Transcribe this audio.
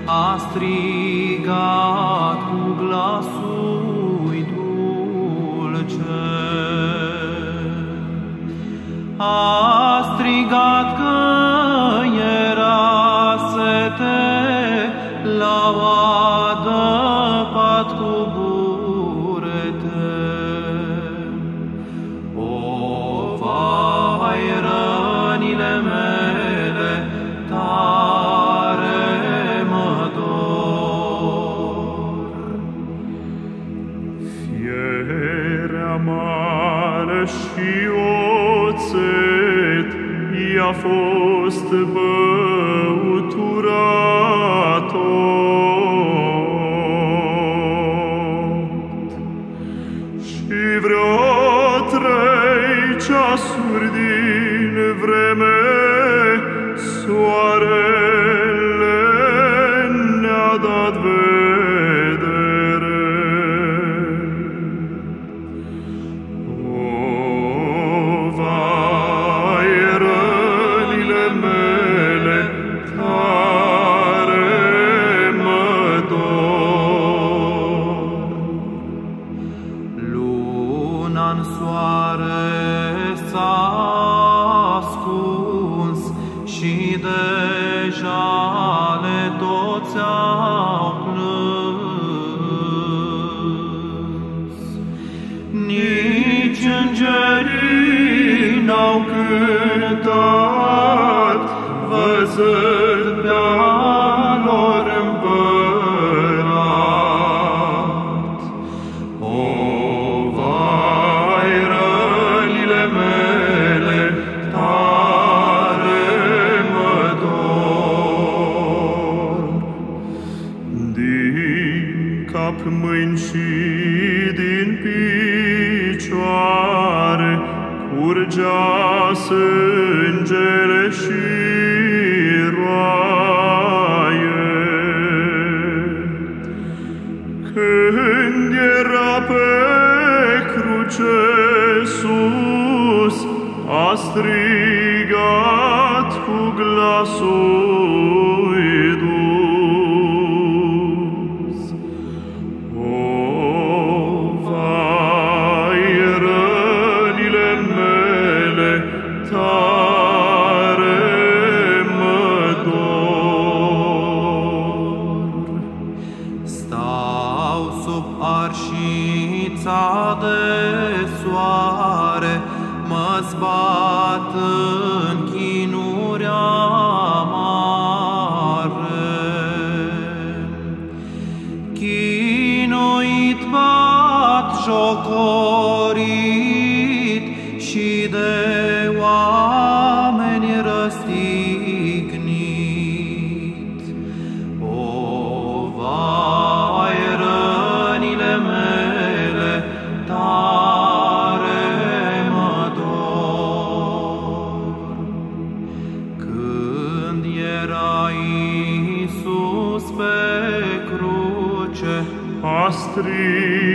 a strigat cu glasul dulce. A strigat că era sete, l-au adăpat cu burete. O, vai, rănile mele, tare mă dor. Fierea mare și oțet i-a fost băutura tot. Și vreo 3 ceasuri din vreme, soarele ne-a dat vedere. O, vai, rănile mele, tare mă dor. Luna-n soare s-a ascuns și deja le toți au plâns. Nici îngerii n-au cântat, văzând pe-a lor împărat. O, vai, rănile mele, tare mă dor. Din cap, mâini și din picioare curgea sângele și roaie. Când era pe cruce sus, a strigat cu glasul dus. O, vai, rănile mele, tare mă dor. Stau sub arșița de soare, mă zbat în chinuri amare. Chinuit, batjocorit și de oameni răstignit. O, vai, rănile mele, tare mă dor. Când era Iisus pe cruce, A strigat